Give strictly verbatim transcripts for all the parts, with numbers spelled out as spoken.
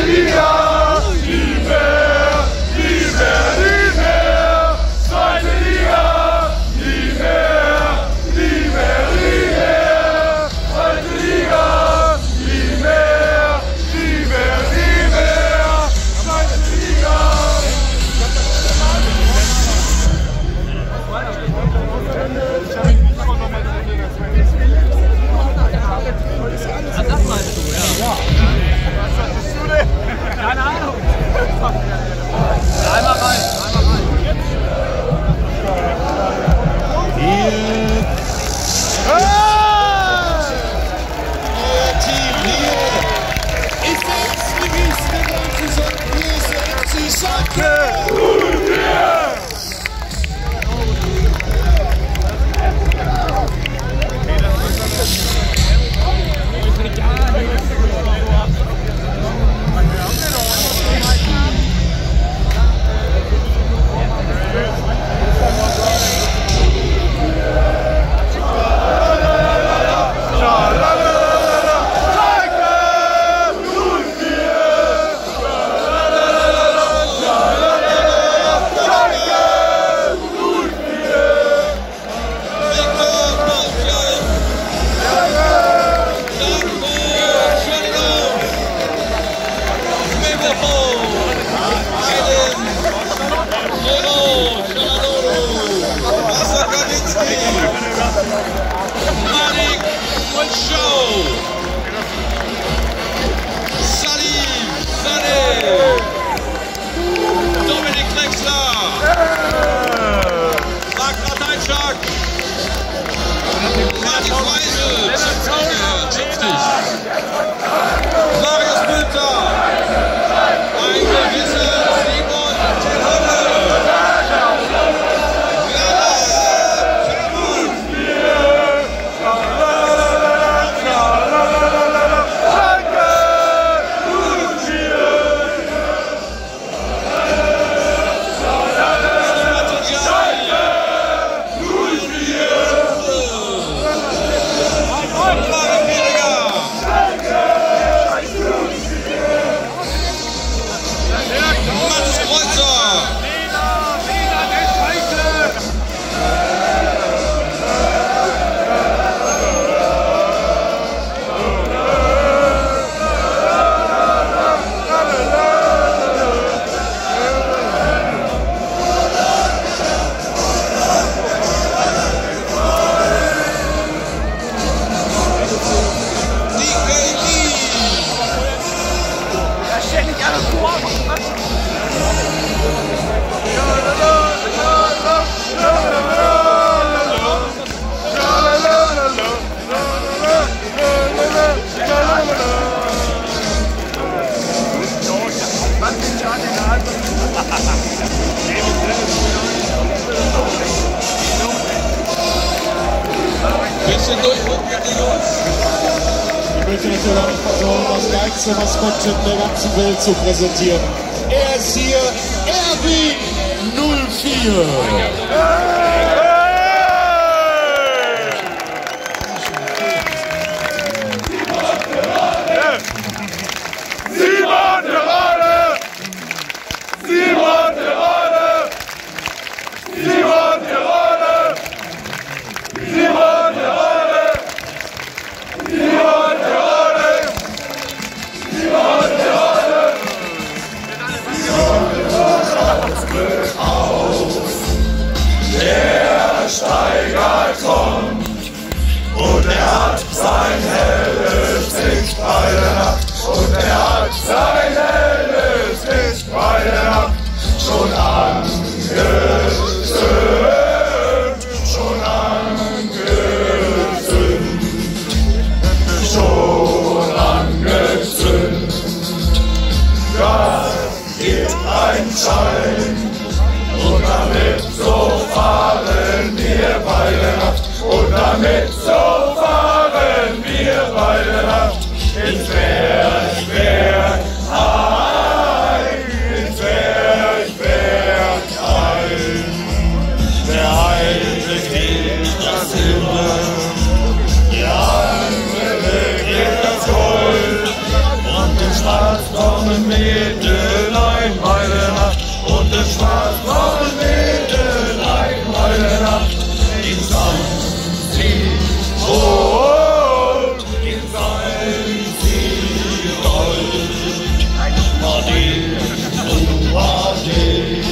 Manik und Show. Salim, Sané. Dominik Drexler. Marc Ratajczak. Martin Weisel. siebzig. Marius Mülter. Ein gewisser Simon Terodde. Ich möchte natürlich auch nicht versäumen, das geilste Maskottchen der ganzen Welt zu präsentieren. Er ist hier, Erwin null vier. Simon Terodde! Simon Terodde! Simon Terodde! Simon Terodde! Simon Terodde! Simon Terodde! Der Steiger kommt und er hat sein helles Licht bei der Nacht. Und er hat sein helles Licht bei der Nacht schon angezündet, schon angezündet, schon angezündet. Das gibt ein Schein und damit so fahren wir bei der Nacht. Und damit so fahren wir bei der Nacht ins Bergwerk, ein, ins Bergwerk. schwarzbraunen Mädel ein heute Nacht in Sang sie rot, in Sang sie gold. Ade, oh Ade,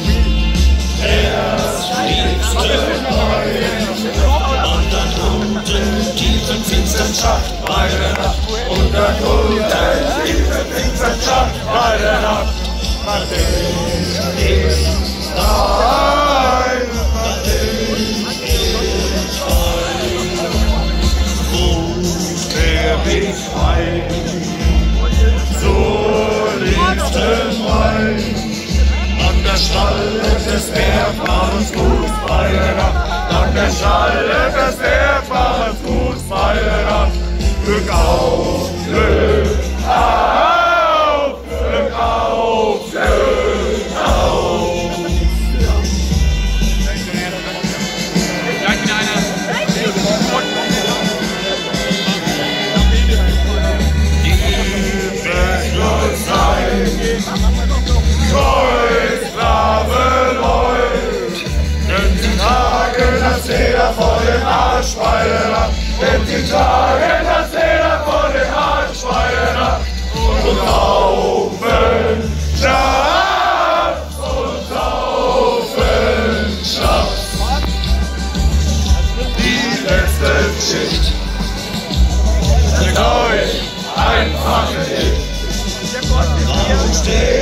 erst liebste Wein und dann unten tiefen finstern Schacht bei der Nacht und dann unten tiefen finstern Schacht bei der Nacht. Ade ist dein, Ade ist dein, wo der Weg frei zur liebsten Wein. An der Schale des Bergmanns Fuß bei der Nacht, an der Schale des Bergmanns Fuß bei der Nacht. Glück auf, Glück auf, Glück auf, Glück auf. Die Welt sein, Kreuzgrabe läuft, denn sie tragen das Leder vor dem Arsch bei der Nacht, denn sie tragen das Leder vor dem Arsch bei der Nacht und saufen Schnaps und saufen Schnaps. Die letzte Schicht bringt euch einfach nicht. Warum steht